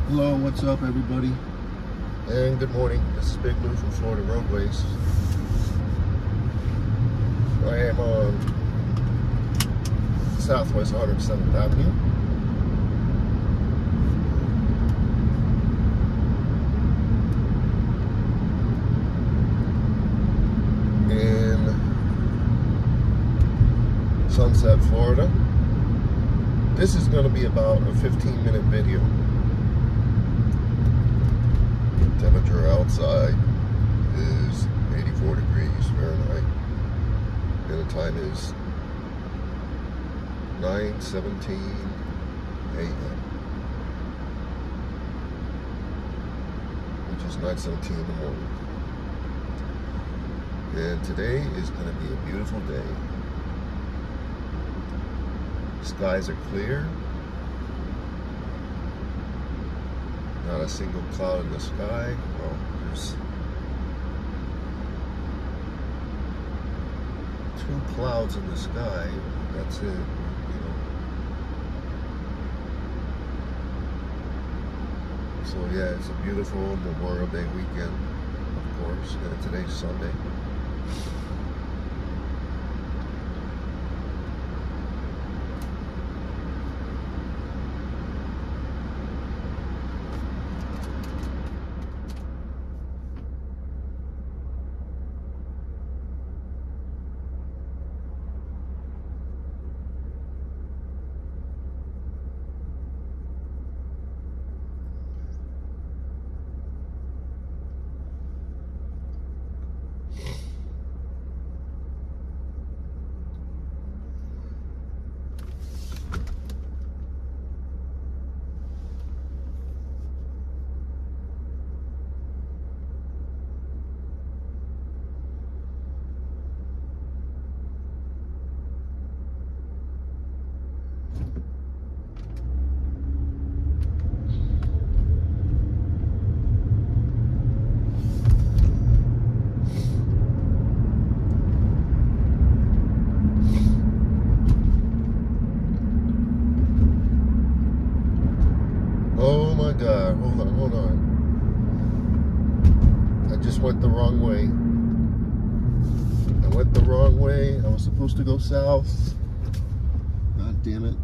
Hello, what's up everybody? And good morning. This is Big Lou from Florida Roadways. I am on Southwest 107th Avenue. In Sunset, Florida. This is going to be about a 15-minute video. Temperature outside is 84 degrees Fahrenheit, and the time is 9:17 a.m., which is 9:17 in the morning. And today is going to be a beautiful day. Skies are clear. Not a single cloud in the sky. Well, there's 2 clouds in the sky. That's it, you know. So yeah, it's a beautiful Memorial Day weekend, of course. And today's Sunday. Oh my God, hold on. I just went the wrong way. I went the wrong way. I was supposed to go south. God damn it.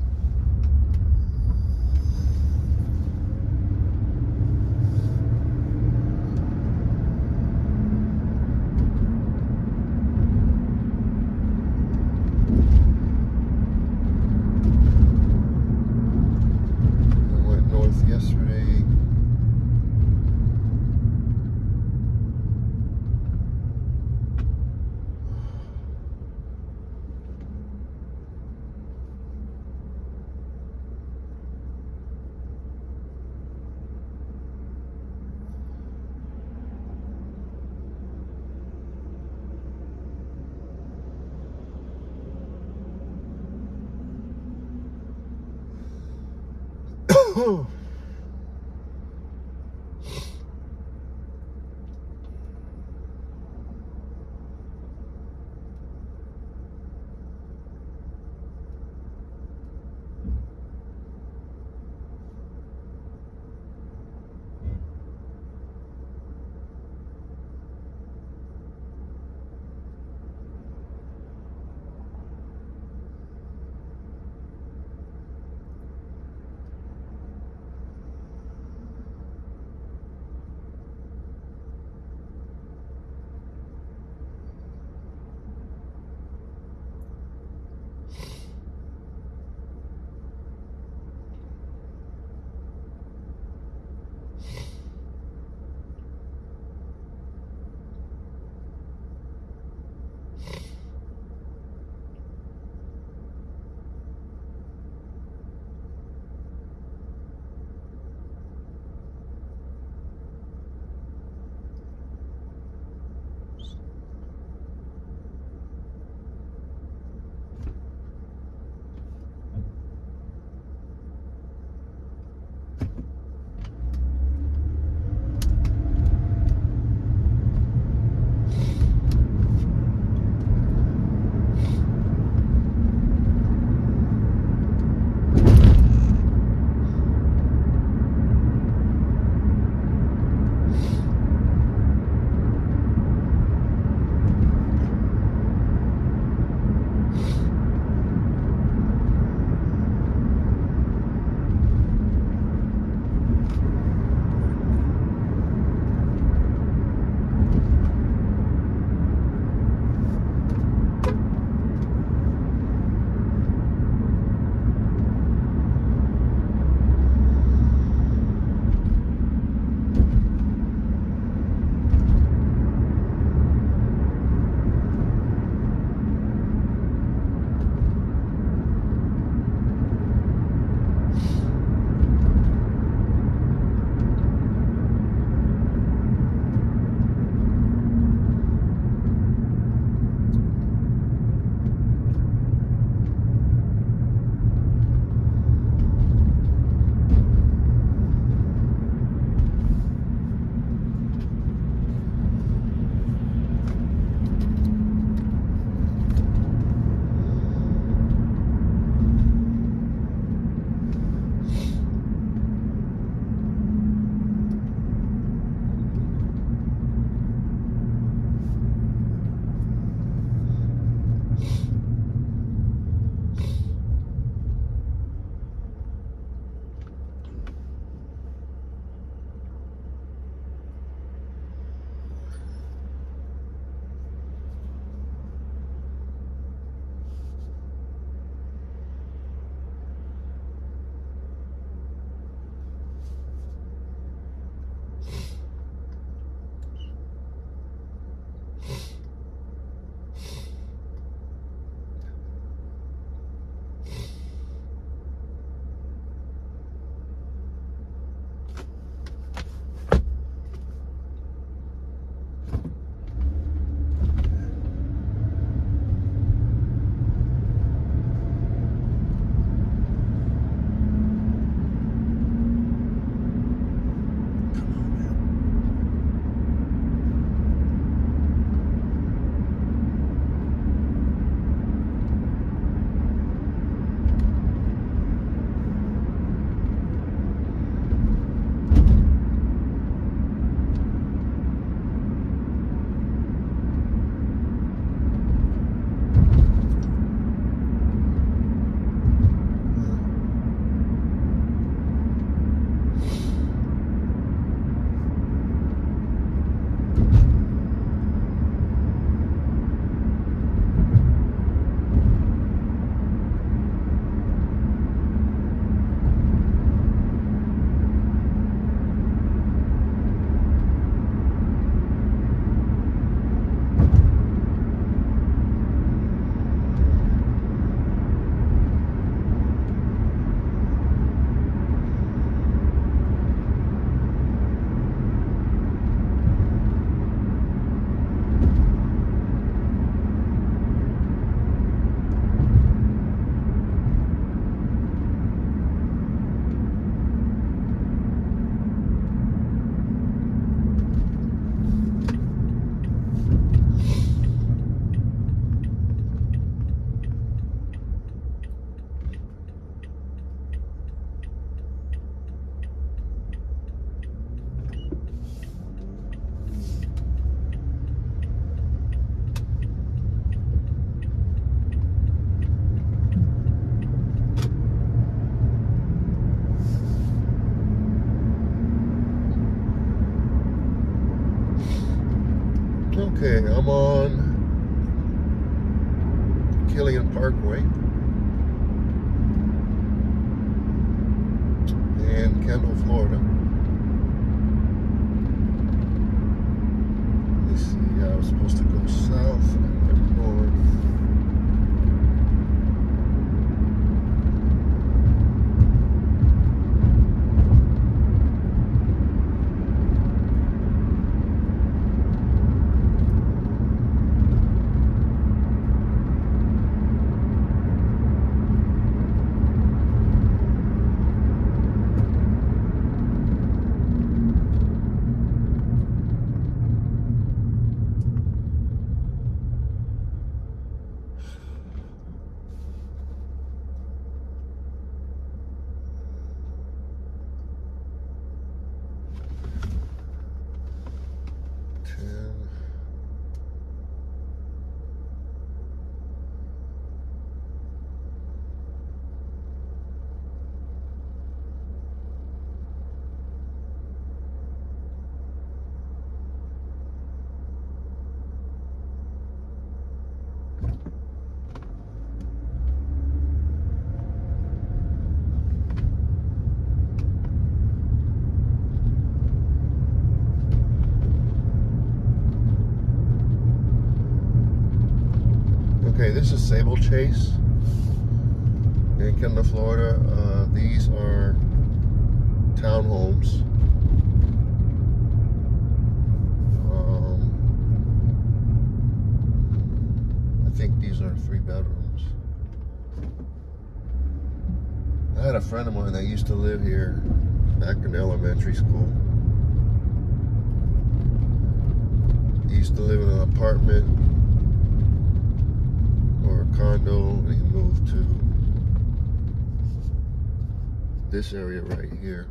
Yesterday. Okay, I'm on Killian Parkway in Kendall, Florida. Let me see, I was supposed to go south and I went north. Okay, this is Sabel Chase in Kendall, Florida. These are townhomes. I think these are 3 bedrooms. I had a friend of mine that used to live here back in elementary school. He used to live in an apartment or a condo, and he moved to this area right here.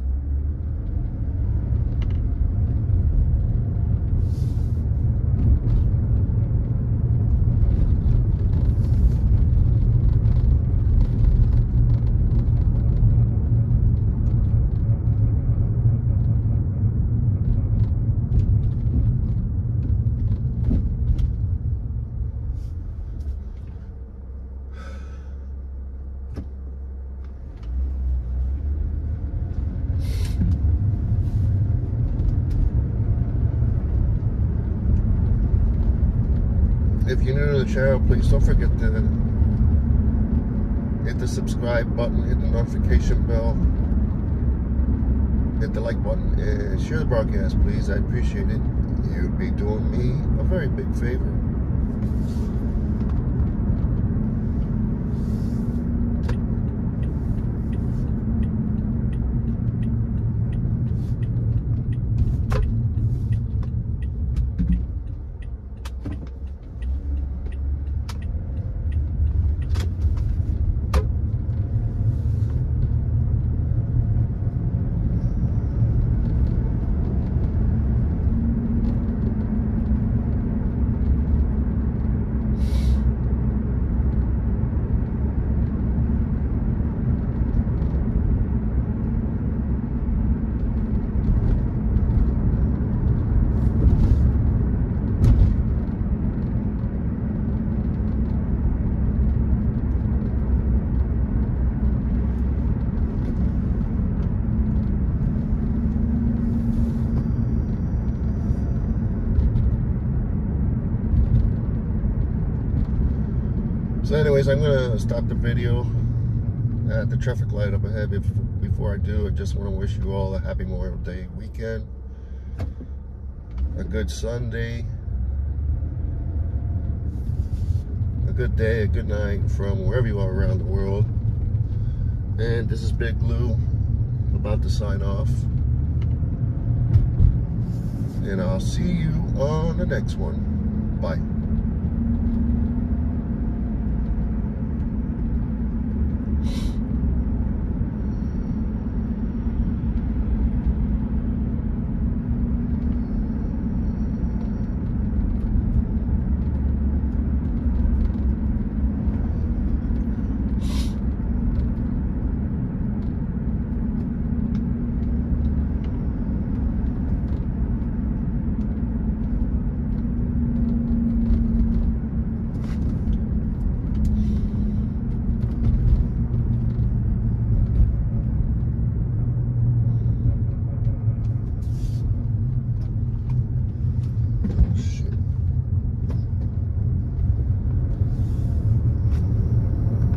If you're new to the channel, please don't forget to hit the subscribe button, hit the notification bell, hit the like button, and share the broadcast, please. I appreciate it. You'd be doing me a very big favor. So anyways, I'm going to stop the video at the traffic light up ahead. Before I do, I just want to wish you all a happy Memorial Day weekend, a good Sunday, a good day, a good night from wherever you are around the world. And this is Big Lou, about to sign off. And I'll see you on the next one. Bye.